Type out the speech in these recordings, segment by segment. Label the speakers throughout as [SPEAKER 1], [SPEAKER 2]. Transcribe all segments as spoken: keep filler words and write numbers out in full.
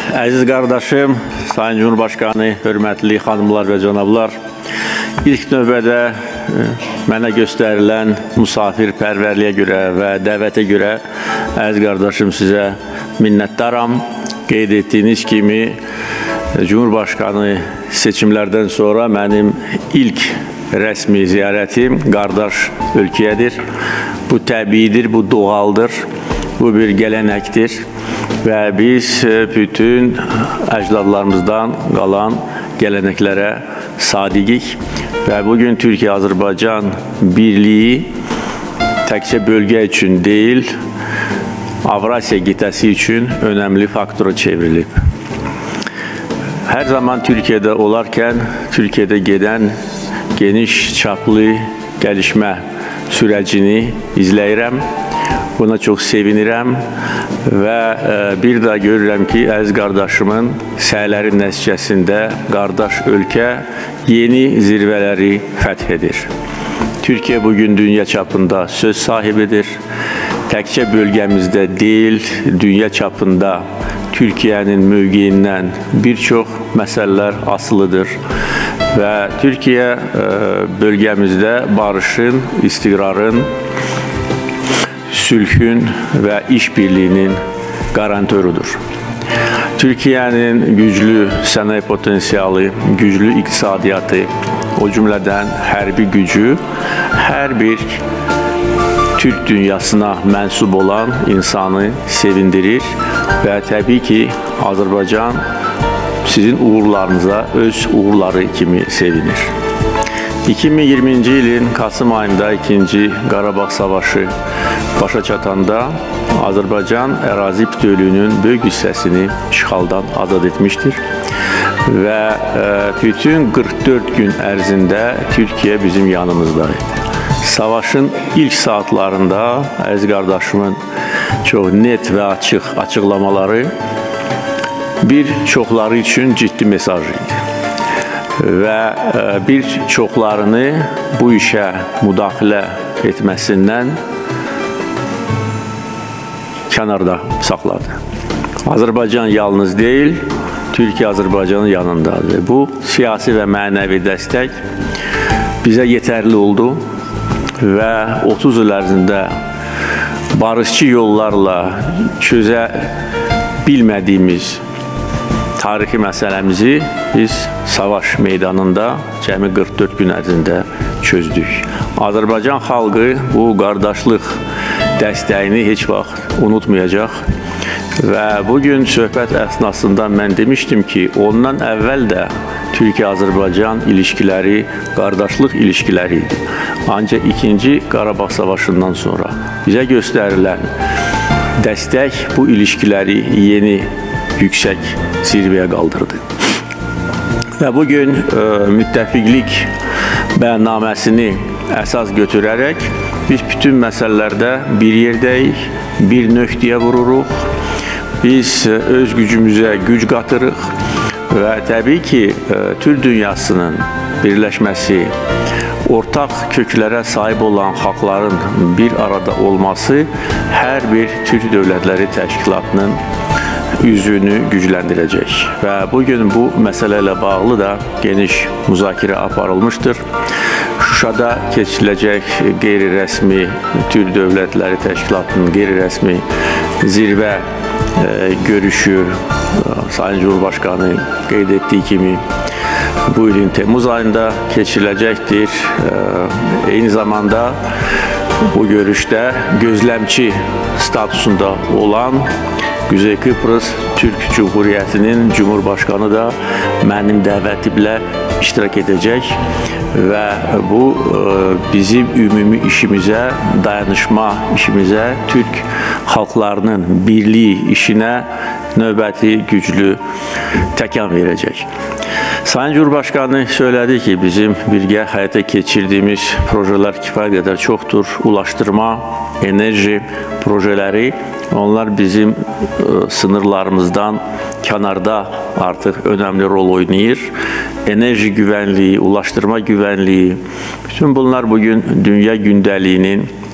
[SPEAKER 1] Əziz qardaşım, Sayın Cumhurbaşkanı, hörmətli xanımlar və cənablar, ilk növbədə mənə göstərilən misafirpərvərliyə görə və dəvətə görə əziz qardaşım sizə minnətdaram. Qeyd etdiyiniz kimi Cumhurbaşkanı seçimlərdən sonra mənim ilk rəsmi ziyarətim qardaş ölkədir. Bu təbiidir, bu doğaldır, bu bir gələnəkdir. Və biz bütün əcdadlarımızdan qalan gələnəklərə sadiqik və bugün Türkiyə-Azərbaycan birliyi təkcə bölgə üçün deyil, Avrasiya qitəsi üçün önəmli faktora çevrilib. Hər zaman Türkiyədə olarkən, Türkiyədə gedən geniş çaplı gəlişmə sürəcini izləyirəm. Buna çox sevinirəm və bir daha görürəm ki, əziz qardaşımın səylərin nəticəsində qardaş ölkə yeni zirvələri fəth edir. Türkiyə bugün dünya çapında söz sahibidir. Təkcə bölgəmizdə deyil, dünya çapında Türkiyənin mövqeyindən bir çox məsələlər asılıdır və Türkiyə bölgəmizdə barışın, istiqrarın, sülhün və işbirliyinin qarantörüdür. Türkiyənin güclü sənaye potensialı, güclü iqtisadiyyatı, o cümlədən hərbi gücü hər bir Türk dünyasına mənsub olan insanı sevindirir və təbii ki, Azərbaycan sizin uğurlarınıza öz uğurları kimi sevinir. iki min iyirminci ilin Kasım ayında ikinci Qarabağ Savaşı başa çatanda Azərbaycan ərazi bütövlüyünün böyük hissəsini işğaldan azad etmişdir və bütün qırx dörd gün ərzində Türkiyə bizim yanımızdaydı. Savaşın ilk saatlarında əziz qardaşımın çox net və açıq açıqlamaları bir çoxları üçün ciddi mesaj idi və bir çoxlarını bu işə müdaxilə etməsindən kənarda saxladı. Azərbaycan yalnız deyil, Türkiyə Azərbaycanın yanındadır. Bu siyasi və mənəvi dəstək bizə yetərli oldu və otuz il ərzində barışçı yollarla çözə bilmədiyimiz tarixi məsələmizi biz savaş meydanında cəmi qırx dörd gün ərzində çözdük. Azərbaycan xalqı bu qardaşlıq dəstəyini heç vaxt unutmayacaq və bugün söhbət əsnasında mən demişdim ki, ondan əvvəl də Türkiyə-Azərbaycan ilişkiləri qardaşlıq ilişkiləri idi. Ancaq ikinci Qarabağ Savaşından sonra bizə göstərilən dəstək bu ilişkiləri yeni yüksək zirvəyə qaldırdı. Və bugün e, müttəfiqlik bəyannaməsini əsas götürərək biz bütün məsələlərdə bir yerdəyik, bir nöqtəyə vururuq, biz öz gücümüzə güc qatırıq və təbii ki, e, Türk dünyasının birləşməsi, ortaq köklərə sahib olan xalqların bir arada olması hər bir Türk Dövlətləri Təşkilatının üzünü gücləndirəcək və bugün bu məsələ ilə bağlı da geniş müzakirə aparılmışdır. Şuşada keçiriləcək qeyri-rəsmi Türk Dövlətləri Təşkilatının qeyri-rəsmi zirvə e, görüşü Sayın Cumhurbaşkanı qeyd etdiyi kimi bu ilin Temmuz ayında keçiriləcəkdir. E, eyni zamanda bu görüşdə gözləmçi statusunda olan Quzey Kıbrıs Türk Cumhuriyyətinin Cumhurbaşkanı da mənim dəvətimlə iştirak edəcək və bu bizim ümumi işimizə, dayanışma işimizə, Türk xalqlarının birliyi işinə növbəti güclü təkan verəcək. Sayın Cumhurbaşkanı söylədi ki, bizim birgə həyata keçirdiyimiz projelər kifayət qədər çoxdur. Ulaşdırma, enerji projeləri, onlar bizim sınırlarımızdan kənarda artıq önəmli rol oynayır. Enerji güvənliyi, ulaşdırma güvənliyi, bütün bunlar bugün dünya gündəliyinin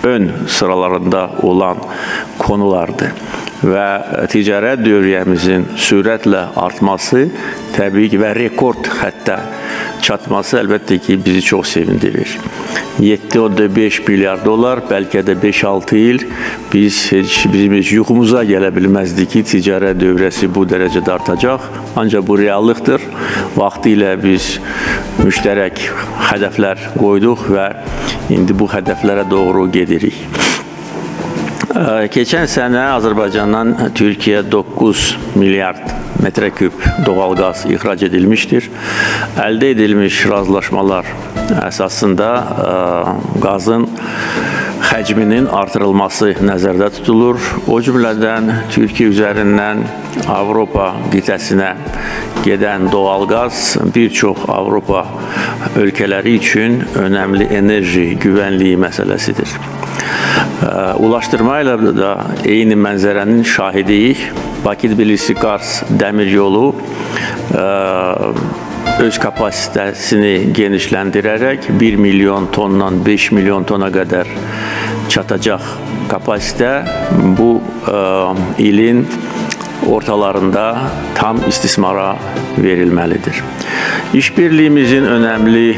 [SPEAKER 1] ön sıralarında olan konulardır. Və ticarət dövriyyəmizin sürətlə artması, təbii ki, və rekord hətta çatması əlbəttə ki, bizi çox sevindirir. yeddi nöqtə beş milyar dolar, bəlkə də beş altı il biz heç, bizim heç yuxumuza gələ bilməzdik ki, ticarət dövriyyəsi bu dərəcədə artacaq. Ancaq bu reallıqdır. Vaxtilə biz müştərək hədəflər qoyduq və indi bu hədəflərə doğru gedirik. Keçən sənə Azərbaycandan Türkiyə doqquz milyard metreküp doğal qaz ixrac edilmişdir. Əldə edilmiş razılaşmalar əsasında qazın həcminin artırılması nəzərdə tutulur. O cümlədən Türkiyə üzərindən Avropa qitəsinə gedən doğal qaz bir çox Avropa ölkələri üçün önəmli enerji güvənliyi məsələsidir. Ulaşdırma ilə da eyni mənzərənin şahidiyik. Bakı-Tbilisi-Kars dəmir yolu öz kapasitəsini genişləndirərək bir milyon tondan beş milyon tona qədər çatacaq kapasitə bu ilin ortalarında tam istismara verilməlidir. İşbirliyimizin önəmli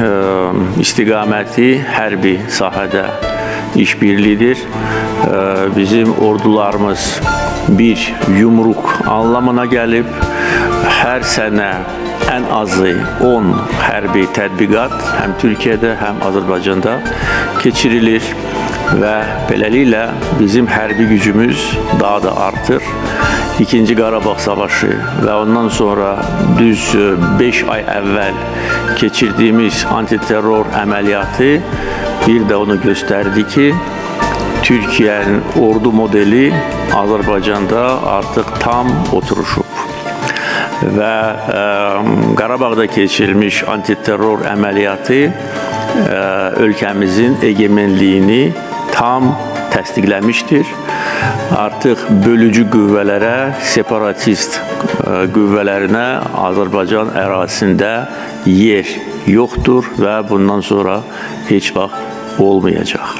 [SPEAKER 1] istiqaməti hərbi sahədə işbirliğidir. Bizim ordularımız bir yumruq anlamına gəlib, hər sənə ən azı on hərbi tədbiqat həm Türkiyədə, həm Azərbaycanda keçirilir və beləliklə bizim hərbi gücümüz daha da artır. İkinci Qarabağ Savaşı və ondan sonra düz beş ay əvvəl keçirdiyimiz antiterror əməliyyatı bir də onu göstərdi ki, Türkiyənin ordu modeli Azərbaycanda artıq tam oturuşub. Və e, Qarabağda keçirilmiş antiterror əməliyyatı e, ölkəmizin egemenliyini tam təsdiqləmişdir. Artıq bölücü qüvvələrə, separatist e, qüvvələrinə Azərbaycan ərazisində yer yoxdur və bundan sonra heç vaxt olmayacaq.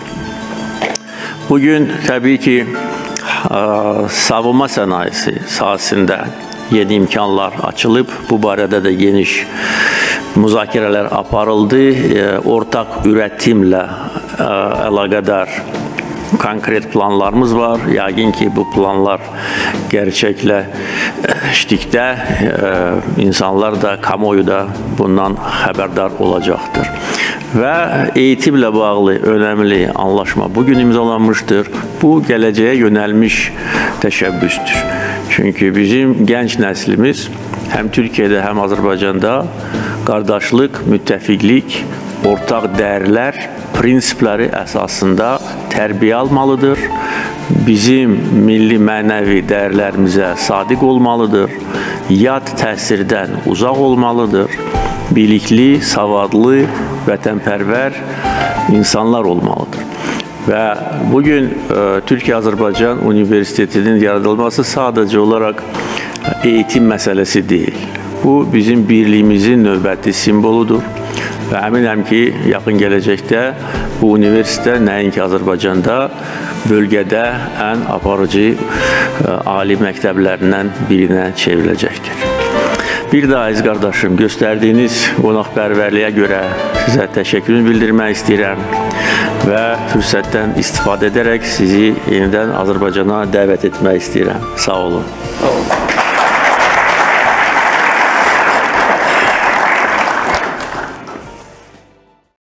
[SPEAKER 1] Bugün təbii ki, savunma sənayesi sahəsində yeni imkanlar açılıb. Bu barədə də geniş müzakirələr aparıldı. Ortaq üretimlə əlaqədar konkret planlarımız var. Yəqin ki, bu planlar gerçəkləşdikdə insanlar da, kamuoyu da bundan xəbərdar olacaqdır. Və eğitimlə bağlı önəmli anlaşma bugün imzalanmışdır. Bu, gələcəyə yönəlmiş təşəbbüsdür. Çünki bizim gənc nəslimiz həm Türkiyədə, həm Azərbaycanda qardaşlıq, müttəfiqlik, ortaq dəyərlər, prinsipləri əsasında tərbiyə almalıdır. Bizim milli mənəvi dəyərlərimizə sadiq olmalıdır. Yad təsirdən uzaq olmalıdır. Bilikli, savadlı, vətənpərvər insanlar olmalıdır. Və bugün Türkiyə-Azərbaycan Universitetinin yaradılması sadəcə olaraq eğitim məsələsi deyil. Bu, bizim birliyimizin növbəti simboludur. Və əminəm ki, yaxın gələcəkdə bu universitet nəinki Azərbaycanda, bölgədə ən aparıcı ali məktəblərindən birinə çevriləcəkdir. Bir daha əziz qardaşım, göstərdiyiniz qonaqpərvərliyə görə sizə təşəkkürümü bildirmək istəyirəm və fürsətdən istifadə edərək sizi yenidən Azərbaycana dəvət etmək istəyirəm. Sağ olun.